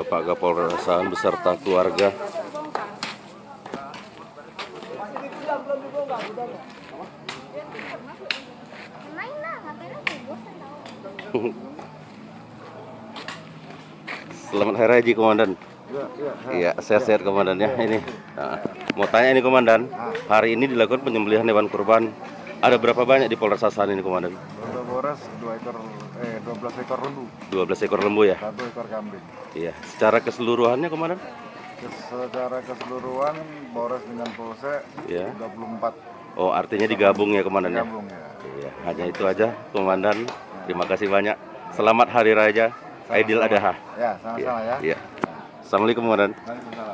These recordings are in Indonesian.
Bapak Kapolresan beserta keluarga. Selamat Hari Raya Komandan. Iya, sehat-sehat Komandan ya. Ini mau tanya ini Komandan, hari ini dilakukan penyembelihan hewan kurban. Ada berapa banyak di Polres Asahan ini Komandan? Untuk Polres 12 ekor lembu. 12 ekor lembu ya? 1 ekor kambing. Iya, secara keseluruhannya Komandan? Secara keseluruhan Polres dengan Polsek Ya. 24. Oh, artinya digabung ya Komandan ya? Digabung ya. Iya, hanya itu aja Komandan. Terima kasih banyak. Selamat Hari Raya Aidil Adha. Ya, sama-sama ya. Iya. Assalamualaikum Komandan. Waalaikumsalam.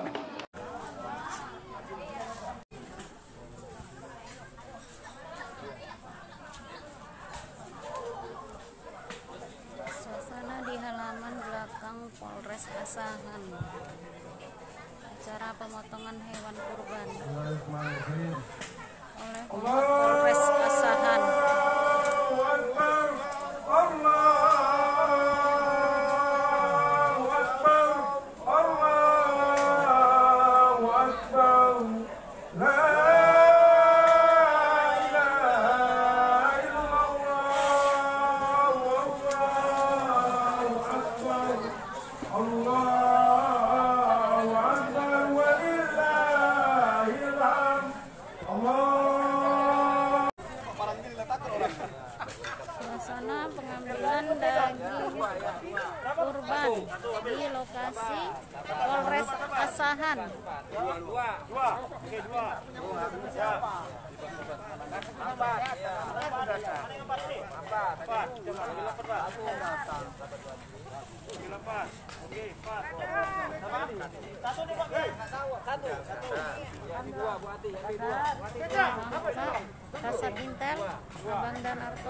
Suasana di halaman belakang Polres Asahan. Acara pemotongan hewan kurban oleh Polres Asahan. Suasana pengambilan daging kurban di lokasi Polres Asahan. Kasat Intel, Abang dan Arto.